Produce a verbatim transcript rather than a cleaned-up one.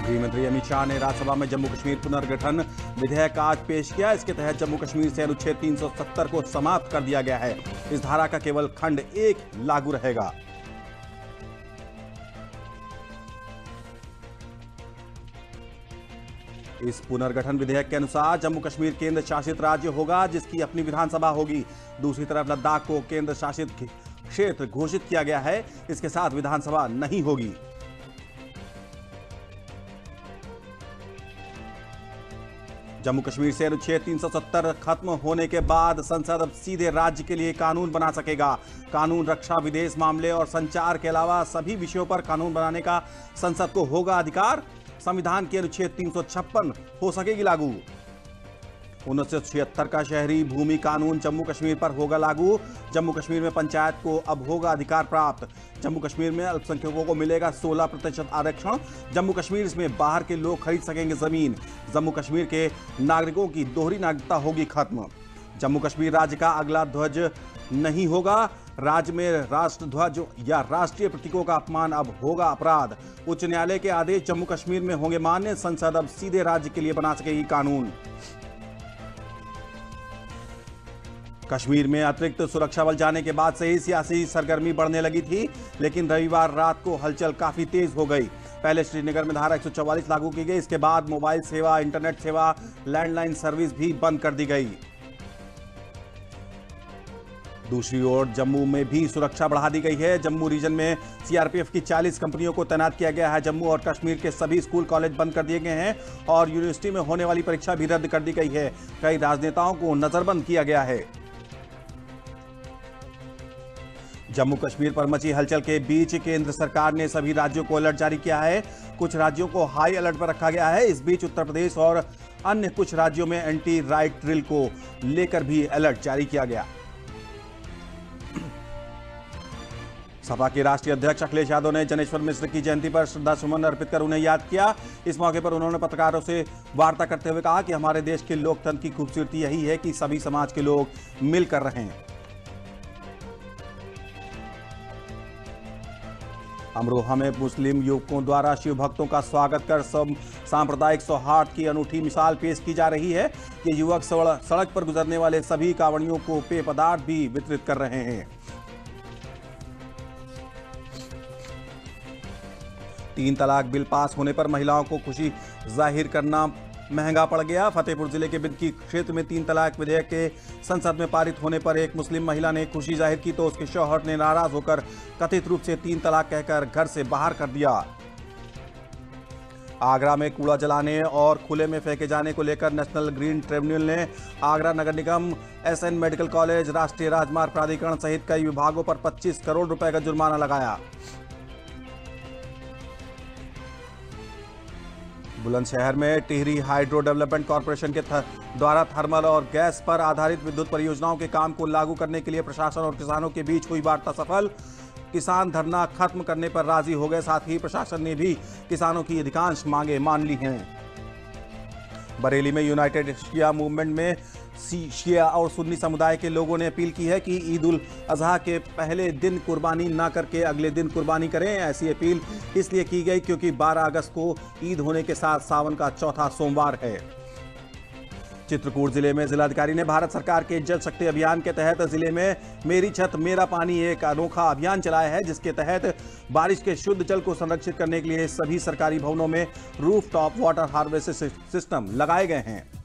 गृह मंत्री अमित शाह ने राज्यसभा में जम्मू कश्मीर पुनर्गठन विधेयक आज पेश किया। इसके तहत जम्मू कश्मीर से अनुच्छेद तीन सौ सत्तर को समाप्त कर दिया गया है। इस धारा का केवल खंड एक लागू रहेगा। इस पुनर्गठन विधेयक के अनुसार जम्मू कश्मीर केंद्र शासित राज्य होगा, जिसकी अपनी विधानसभा होगी। दूसरी तरफ लद्दाख को केंद्र शासित क्षेत्र घोषित किया गया है। इसके साथ विधानसभा नहीं होगी। जम्मू कश्मीर से अनुच्छेद तीन सौ सत्तर खत्म होने के बाद संसद अब सीधे राज्य के लिए कानून बना सकेगा। कानून, रक्षा, विदेश मामले और संचार के अलावा सभी विषयों पर कानून बनाने का संसद को होगा अधिकार। संविधान के अनुच्छेद तीन सौ छप्पन हो सकेगी लागू। उन्नीस सौ छिहत्तर का शहरी भूमि कानून जम्मू कश्मीर पर होगा लागू। जम्मू कश्मीर में पंचायत को अब होगा अधिकार प्राप्त। जम्मू कश्मीर में अल्पसंख्यकों को मिलेगा सोलह प्रतिशत आरक्षण। जम्मू कश्मीर में बाहर के लोग खरीद सकेंगे जमीन। जम्मू कश्मीर के नागरिकों की दोहरी नागरिकता होगी खत्म। जम्मू कश्मीर राज्य का अगला ध्वज नहीं होगा। राज्य में राष्ट्र ध्वज या राष्ट्रीय प्रतीकों का अपमान अब होगा अपराध। उच्च न्यायालय के आदेश जम्मू कश्मीर में होंगे मान्य। संसद अब सीधे राज्य के लिए बना सकेगी कानून। कश्मीर में अतिरिक्त सुरक्षा बल जाने के बाद से ही सियासी सरगर्मी बढ़ने लगी थी, लेकिन रविवार रात को हलचल काफी तेज हो गई। पहले श्रीनगर में धारा एक सौ चौवालीस लागू की गई। इसके बाद मोबाइल सेवा, इंटरनेट सेवा, लैंडलाइन सर्विस भी बंद कर दी गई। दूसरी ओर जम्मू में भी सुरक्षा बढ़ा दी गई है। जम्मू रीजन में सीआरपीएफ की चालीस कंपनियों को तैनात किया गया है। जम्मू और कश्मीर के सभी स्कूल कॉलेज बंद कर दिए गए हैं और यूनिवर्सिटी में होने वाली परीक्षा भी रद्द कर दी गई है। कई राजनेताओं को नजरबंद किया गया है। जम्मू कश्मीर पर मची हलचल के बीच केंद्र सरकार ने सभी राज्यों को अलर्ट जारी किया है। कुछ राज्यों को हाई अलर्ट पर रखा गया है। इस बीच उत्तर प्रदेश और अन्य कुछ राज्यों में एंटी राइट ड्रिल को लेकर भी अलर्ट जारी किया गया। सपा के राष्ट्रीय अध्यक्ष अखिलेश यादव ने जनेश्वर मिश्र की जयंती पर श्रद्धासुमन अर्पित कर उन्हें याद किया। इस मौके पर उन्होंने पत्रकारों से वार्ता करते हुए कहा कि हमारे देश के लोकतंत्र की खूबसूरती यही है कि सभी समाज के लोग मिलकर रहें। अमरोहा में मुस्लिम युवकों द्वारा शिव भक्तों का स्वागत कर सब सांप्रदायिक सौहार्द की अनूठी मिसाल पेश की जा रही है। ये युवक सड़क पर गुजरने वाले सभी कांवड़ियों को पेय पदार्थ भी वितरित कर रहे हैं। तीन तलाक बिल पास होने पर महिलाओं को खुशी जाहिर करना महंगा पड़ गया। फतेहपुर जिले के बिदकी क्षेत्र में तीन तलाक विधेयक के संसद में पारित होने पर एक मुस्लिम महिला ने खुशी जाहिर की तो उसके शौहर ने नाराज होकर कथित रूप से तीन तलाक कहकर घर से बाहर कर दिया। आगरा में कूड़ा जलाने और खुले में फेंके जाने को लेकर नेशनल ग्रीन ट्रिब्यूनल ने आगरा नगर निगम, एसएन मेडिकल कॉलेज, राष्ट्रीय राजमार्ग प्राधिकरण सहित कई विभागों पर पच्चीस करोड़ रुपए का जुर्माना लगाया। बुलंदशहर में टिहरी हाइड्रो डेवलपमेंट कॉर्पोरेशन के द्वारा थर्मल और गैस पर आधारित विद्युत परियोजनाओं के काम को लागू करने के लिए प्रशासन और किसानों के बीच हुई वार्ता सफल। किसान धरना खत्म करने पर राजी हो गए। साथ ही प्रशासन ने भी किसानों की अधिकांश मांगे मान ली हैं। बरेली में यूनाइटेड शिया मूवमेंट में शिया और सुन्नी समुदाय के लोगों ने अपील की है कि ईद उल अजहा के पहले दिन कुर्बानी ना करके अगले दिन कुर्बानी करें। ऐसी अपील इसलिए की गई क्योंकि बारह अगस्त को ईद होने के साथ सावन का चौथा सोमवार है। चित्रकूट जिले में जिलाधिकारी ने भारत सरकार के जल शक्ति अभियान के तहत जिले में मेरी छत मेरा पानी एक अनोखा अभियान चलाया है, जिसके तहत बारिश के शुद्ध जल को संरक्षित करने के लिए सभी सरकारी भवनों में roof top water harvesting system लगाए गए हैं।